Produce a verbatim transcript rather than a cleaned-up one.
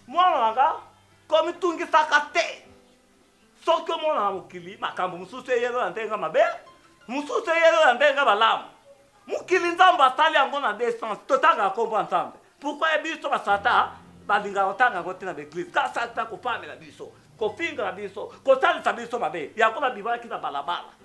mwana nanga komi tungisaka te soki omona na mokili makambo mosusu eyelo na ndenge mabe mosusu eyelo na ndenge balamu mokili nzambe asali yango na descence totangaka kombo ya nzambe pourkui biso basata balingaka kotanga yango te na baeglise kasi ata kopamela biso kofinga na biso kosalisa biso mabe yango na bibalaki na balabala